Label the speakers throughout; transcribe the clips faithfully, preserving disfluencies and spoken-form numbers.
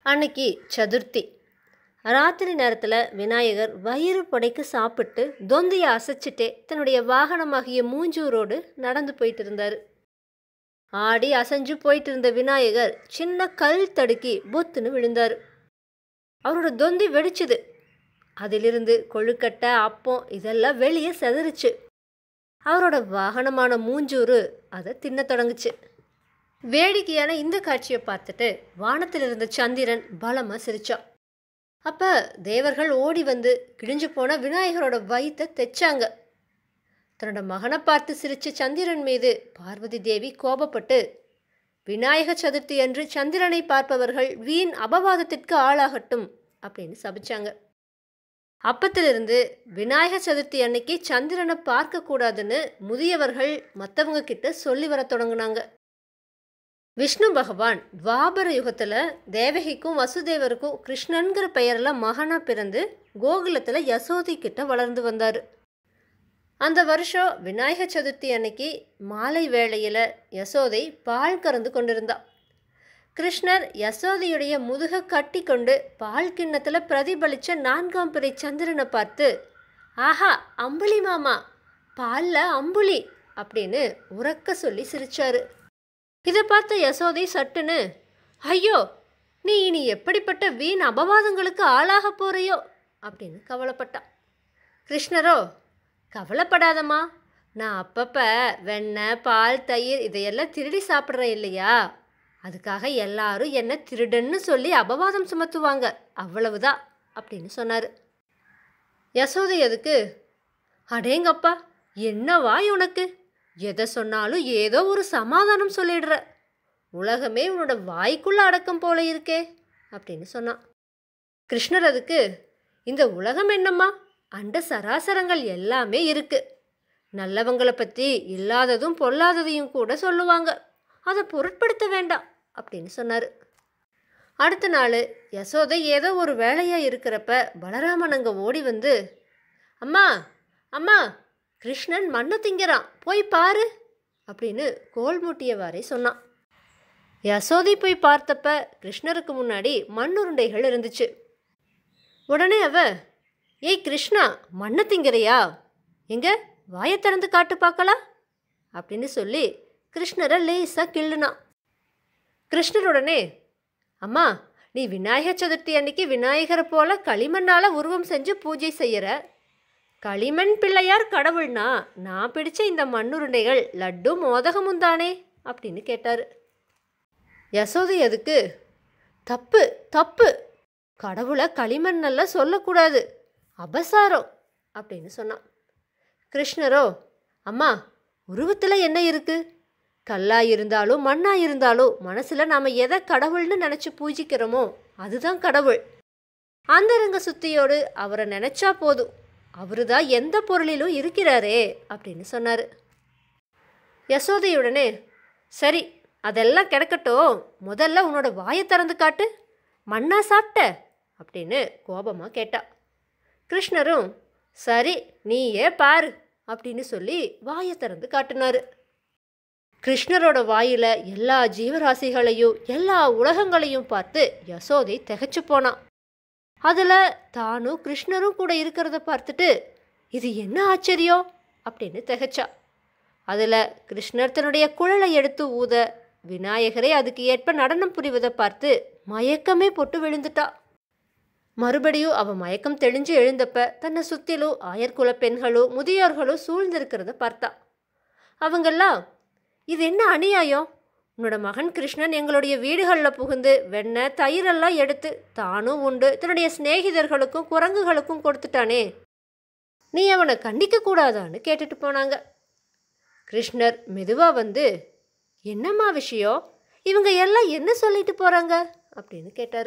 Speaker 1: அன்னைக்கு சதுர்த்தி. ராத்திரி நேரத்தில் விநாயகர் வயிறு படைக்கு சாப்பிட்டு தொந்தியை அசைச்சிட்டே தன்னுடைய வாகனமாகிய மூஞ்சூரோடு நடந்து போயிட்டு இருந்தார். ஆடி அசைஞ்சு போயிட்டு இருந்த விநாயகர் சின்ன கல் தடுக்கி பொத்துன்னு விழுந்தார். அவரோட தொந்தி வெடிச்சுது. அதிலிருந்து கொழுக்கட்டை, அப்பம் இதெல்லாம் வெளியே செதறிச்சு. அவரோட வாகனமான மூஞ்சூறு அதை தின்ன தொடங்குச்சு. வேடிக்கையான இந்த காட்சியை பார்த்துட்டு வானத்தில் இருந்த சந்திரன் பலமாக சிரிச்சான். அப்போ தேவர்கள் ஓடி வந்து கிழிஞ்சு போன விநாயகரோட வயிற்றை தைச்சாங்க. தன்னோட மகனை பார்த்து சிரிச்ச சந்திரன் மீது பார்வதி தேவி கோபப்பட்டு, விநாயக சதுர்த்தி அன்று சந்திரனை பார்ப்பவர்கள் வீண் அபவாதத்திற்கு ஆளாகட்டும் அப்படின்னு சபிச்சாங்க. அப்பத்திலிருந்து விநாயக சதுர்த்தி அன்னைக்கு சந்திரனை பார்க்கக்கூடாதுன்னு முதியவர்கள் மற்றவங்க கிட்ட சொல்லி வர தொடங்கினாங்க. விஷ்ணு பகவான் துவாபர யுகத்தில் தேவகிக்கும் வசுதேவருக்கும் கிருஷ்ணன்கிற பெயரில் மகனாக பிறந்து கோகுலத்தில் யசோதை கிட்ட வளர்ந்து வந்தார். அந்த வருஷம் விநாயக சதுர்த்தி அன்னைக்கு மாலை வேளையில் யசோதை பால் கறந்து கொண்டிருந்தா. கிருஷ்ணர் யசோதையுடைய முதுகை கட்டி கொண்டு பால் கிண்ணத்தில் பிரதிபலித்த நான்காம் பிறை சந்திரனை பார்த்து, ஆஹா அம்புலி மாமா, பாலில் அம்புலி அப்படின்னு உறக்க சொல்லி சிரிச்சாரு. இதை பார்த்த யசோதை சட்டுன்னு, ஐயோ நீ இனி எப்படிப்பட்ட வீண் அபவாதங்களுக்கு ஆளாக போறியோ அப்படின்னு கவலைப்பட்டான். கிருஷ்ணரோ, கவலைப்படாதம்மா, நான் அப்பப்போ வெண்ணெய், பால், தயிர் இதையெல்லாம் திருடி சாப்பிட்றேன் இல்லையா, அதுக்காக எல்லாரும் என்ன திருடன்னு சொல்லி அபவாதம் சுமத்துவாங்க, அவ்வளவுதான் அப்படின்னு சொன்னார். யசோதை அதுக்கு, அடேங்கப்பா என்னவா உனக்கு, எதை சொன்னாலும் ஏதோ ஒரு சமாதானம் சொல்லிடுற, உலகமே உன்னோட வாய்க்குள்ள அடக்கம் போல இருக்கே அப்படின்னு சொன்னான். கிருஷ்ணர் அதுக்கு, இந்த உலகம் என்னம்மா, அண்ட சராசரங்கள் எல்லாமே இருக்கு, நல்லவங்களை பற்றி இல்லாததும் பொல்லாததையும் கூட சொல்லுவாங்க, அதை பொருட்படுத்த வேண்டாம் அப்படின்னு சொன்னார். அடுத்த நாள் யசோதை ஏதோ ஒரு வேலையாக இருக்கிறப்ப பலராமன் அங்கே ஓடி வந்து, அம்மா அம்மா, கிருஷ்ணன் மண்ணை திங்கிறான், போய் பாரு அப்படின்னு கோல் மூட்டியவாறே சொன்னான். யசோதை போய் பார்த்தப்ப கிருஷ்ணருக்கு முன்னாடி மண்ணுருண்டைகள் இருந்துச்சு. உடனே அவ, ஏய் கிருஷ்ணா, மண்ணை திங்கிறையா, எங்க வாயை திறந்து காட்டு பார்க்கலாம் அப்படின்னு சொல்லி கிருஷ்ணரை லேசாக கிள்ளுனான். கிருஷ்ணருடனே, அம்மா நீ விநாயகர் சதுர்த்தி அன்னைக்கு விநாயகரை போல களிமண்ணால் உருவம் செஞ்சு பூஜை செய்கிற, களிமண் பிள்ளையார் கடவுள்னா நான் பிடிச்ச இந்த மண்ணுருண்டைகள் லட்டும் மோதகமும் தானே அப்படின்னு கேட்டார். யசோதை அதுக்கு, தப்பு தப்பு, கடவுளை களிமண்ணெல்லாம் சொல்லக்கூடாது, அபசாரம் அப்படின்னு சொன்னான். கிருஷ்ணரோ, அம்மா உருவத்தில் என்ன இருக்கு, கல்லாக இருந்தாலும் மண்ணாக இருந்தாலும் மனசில் நாம் எதை கடவுள்னு நினச்சி பூஜிக்கிறோமோ அதுதான் கடவுள், அந்தரங்க சுத்தியோடு அவரை நினச்சா போதும், அவரு தான் எந்த பொருளிலும் இருக்கிறாரே அப்படின்னு சொன்னார். யசோதையுடனே, சரி அதெல்லாம் கிடக்கட்டும், முதல்ல உன்னோட வாயை திறந்து காட்டு, மண்ணா சாப்பிட்ட அப்படின்னு கோபமாக கேட்டா. கிருஷ்ணரும், சரி நீயே பாரு அப்படின்னு சொல்லி வாயை திறந்து காட்டினார். கிருஷ்ணரோட வாயில் எல்லா ஜீவராசிகளையும் எல்லா உலகங்களையும் பார்த்து யசோதை திகைச்சு போனான். அதில் தானும் கிருஷ்ணரும் கூட இருக்கிறத பார்த்துட்டு, இது என்ன ஆச்சரியம் அப்படின்னு திகைச்சா. அதில் கிருஷ்ணர் தன்னுடைய குழலை எடுத்து ஊத விநாயகரை அதுக்கு ஏற்ப நடனம் புரிவதை பார்த்து மயக்கமே போட்டு விழுந்துட்டா. மறுபடியும் அவள் மயக்கம் தெளிஞ்சு எழுந்தப்ப தன்னை சுற்றிலும் ஆயர்குல பெண்களும் முதியோர்களும் சூழ்ந்திருக்கிறத பார்த்தா. அவங்கெல்லாம், இது என்ன அநியாயம், உன்னோட மகன் கிருஷ்ணன் எங்களுடைய வீடுகளில் புகுந்து வெண்ணெய் தயிரெல்லாம் எடுத்து தானும் உண்டு தன்னுடைய சிநேகிதர்களுக்கும் குரங்குகளுக்கும் கொடுத்துட்டானே, நீ அவனை கண்டிக்க கூடாதான்னு கேட்டுட்டு போனாங்க. கிருஷ்ணர் மெதுவாக வந்து, என்னம்மா விஷயம், இவங்க எல்லாம் என்ன சொல்லிட்டு போகிறாங்க அப்படின்னு கேட்டார்.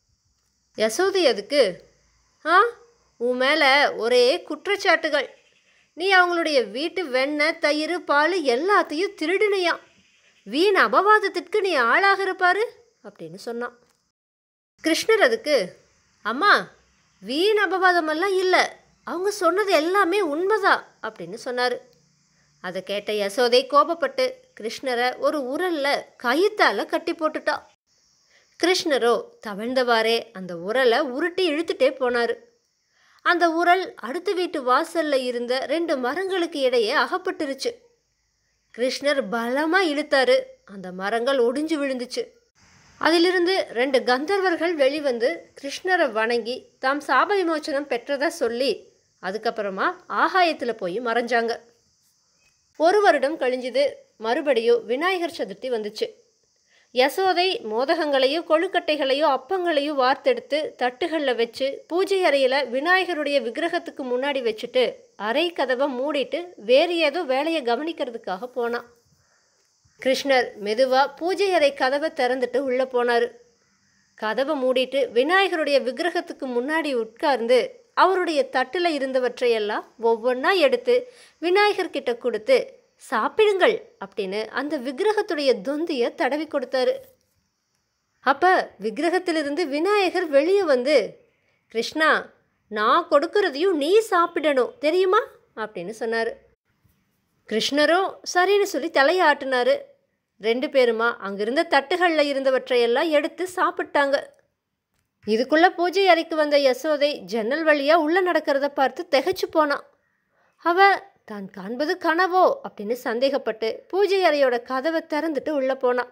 Speaker 1: யசோதை அதுக்கு, ஆ உன் மேலே ஒரே குற்றச்சாட்டுகள், நீ அவங்களுடைய வீட்டு வெண்ணெய் தயிர் பால் எல்லாத்தையும் திருடினையாம், வீண் அபவாதத்திற்கு நீ ஆளாகிறப்பாரு அப்படின்னு சொன்னான். கிருஷ்ணர் அதுக்கு, அம்மா வீண் அபவாதமெல்லாம் இல்லை, அவங்க சொன்னது எல்லாமே உண்மைதான் அப்படின்னு சொன்னார். அதை கேட்ட யசோதை கோபப்பட்டு கிருஷ்ணரை ஒரு உரல்ல கயித்தால் கட்டி போட்டுட்டா. கிருஷ்ணரோ தவழ்ந்தவாறே அந்த உரலை உருட்டி இழுத்துட்டே போனார். அந்த உரல் அடுத்த வீட்டு வாசல்ல இருந்த ரெண்டு மரங்களுக்கு இடையே அகப்பட்டுருச்சு. கிருஷ்ணர் பலமா இழுத்தாரு. அந்த மரங்கள் ஒடிஞ்சு விழுந்துச்சு. அதிலிருந்து ரெண்டு கந்தர்வர்கள் வெளிவந்து கிருஷ்ணரை வணங்கி தாம் சாப விமோச்சனம் பெற்றதா சொல்லி அதுக்கப்புறமா ஆகாயத்தில் போய் மறைஞ்சாங்க. ஒரு வருடம் கழிஞ்சுது. மறுபடியும் விநாயகர் சதுர்த்தி வந்துச்சு. யசோதை மோதகங்களையும் கொழுக்கட்டைகளையும் அப்பங்களையும் வார்த்தெடுத்து தட்டுகளில் வச்சு பூஜை அறையில் விநாயகருடைய விக்கிரகத்துக்கு முன்னாடி வச்சுட்டு அறை கதவை மூடிட்டு வேறு ஏதோ வேலையை கவனிக்கிறதுக்காக போனான். கிருஷ்ணர் மெதுவாக பூஜை அறை கதவை திறந்துட்டு உள்ளே போனார். கதவை மூடிட்டு விநாயகருடைய விக்கிரகத்துக்கு முன்னாடி உட்கார்ந்து அவருடைய தட்டில் இருந்தவற்றையெல்லாம் ஒவ்வொன்றா எடுத்து விநாயகர்கிட்ட கொடுத்து சாப்பிடுங்கள் அப்படின்னு அந்த விக்கிரகத்துடைய தொந்தியை தடவி கொடுத்தாரு. அப்போ விக்கிரகத்திலிருந்து விநாயகர் வெளியே வந்து, கிருஷ்ணா, நான் கொடுக்கறதையும் நீ சாப்பிடணும் தெரியுமா அப்படின்னு சொன்னார். கிருஷ்ணரும் சரின்னு சொல்லி தலையை ஆட்டினாரு. ரெண்டு பேருமா அங்கிருந்த தட்டுகளில் இருந்தவற்றையெல்லாம் எடுத்து சாப்பிட்டாங்க. இதுக்குள்ளே பூஜை அறைக்கு வந்த யசோதை ஜன்னல் வழியாக உள்ளே நடக்கிறத பார்த்து திகைச்சு போனான். அவ தான் காண்பது கனவோ அப்படின்னு சந்தேகப்பட்டு பூஜை அறையோட கதவை திறந்துட்டு உள்ளே போனான்.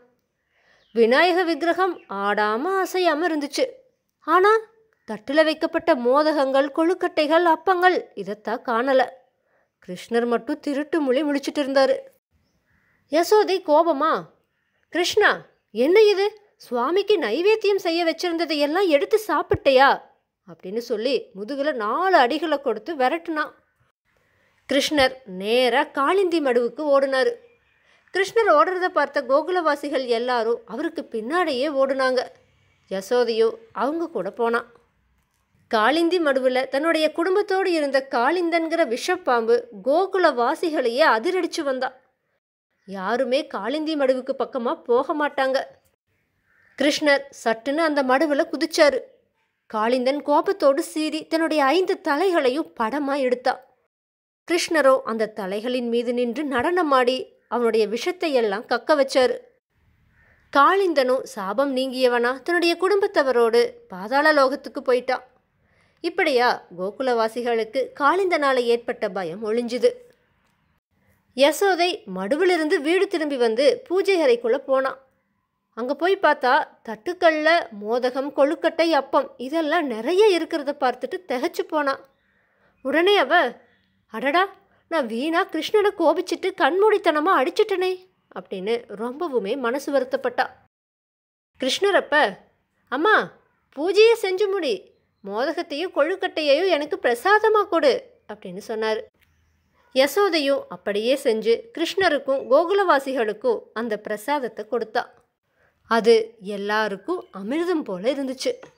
Speaker 1: விநாயக விக்கிரகம் ஆடாமல் அசையாமல் இருந்துச்சு. ஆனால் தட்டில் வைக்கப்பட்ட மோதகங்கள், கொழுக்கட்டைகள், அப்பங்கள் இதைத்தான் காணலை. கிருஷ்ணர் மட்டும் திருட்டு மொழி முழிச்சிட்டு இருந்தார். யசோதை கோபமா, கிருஷ்ணா, என்ன இது, சுவாமிக்கு நைவேத்தியம் செய்ய வச்சிருந்ததையெல்லாம் எடுத்து சாப்பிட்டையா அப்படின்னு சொல்லி முதுகில் நாலு அடிகளை கொடுத்து விரட்டுனான். கிருஷ்ணர் நேராக காளிந்தி மடுவுக்கு ஓடினார். கிருஷ்ணர் ஓடுறத பார்த்த கோகுலவாசிகள் எல்லாரும் அவருக்கு பின்னாடியே ஓடுனாங்க. யசோதையோ அவங்க கூட போனான். காளிந்தி மடுவில் தன்னுடைய குடும்பத்தோடு இருந்த காளிந்தன்கிற விஷப்பாம்பு கோகுலவாசிகளையே அதிரடிச்சு வந்தான். யாருமே காளிந்தி மடுவுக்கு பக்கமாக போக மாட்டாங்க. கிருஷ்ணர் சட்டுன்னு அந்த மடுவில் குதிச்சாரு. காளிந்தன் கோபத்தோடு சீறி தன்னுடைய ஐந்து தலைகளையும் படமாக எடுத்தான். கிருஷ்ணரோ அந்த தலைகளின் மீது நின்று நடனமாடி அவனுடைய விஷத்தை எல்லாம் கக்க வச்சாரு. காளிந்தனும் சாபம் நீங்கியவனா தன்னுடைய குடும்பத்தவரோடு பாதாள லோகத்துக்கு போயிட்டான். இப்படியா கோகுலவாசிகளுக்கு காளிந்தனால ஏற்பட்ட பயம் ஒழிஞ்சுது. யசோதை மடுவிலிருந்து வீடு திரும்பி வந்து பூஜை அறைக்குள்ளே போனான். அங்கே போய் பார்த்தா தட்டுக்கல்ல மோதகம், கொழுக்கட்டை, அப்பம் இதெல்லாம் நிறைய இருக்கிறத பார்த்துட்டு திகைச்சு போனான். உடனே அவ, அடடா, நான் வீணா கிருஷ்ணனை கோபிச்சுட்டு கண்மூடித்தனமாக அடிச்சிட்டனே அப்படின்னு ரொம்பவுமே மனசு வருத்தப்பட்டா. கிருஷ்ணரப்ப, அம்மா, பூஜையை செஞ்சு முடி, மோதகத்தையும் கொழுக்கட்டையையும் எனக்கு பிரசாதமாக கொடு அப்படின்னு சொன்னார். யசோதையும் அப்படியே செஞ்சு கிருஷ்ணருக்கும் கோகுலவாசிகளுக்கும் அந்த பிரசாதத்தை கொடுத்தா. அது எல்லாருக்கும் அமிர்தம் போல இருந்துச்சு.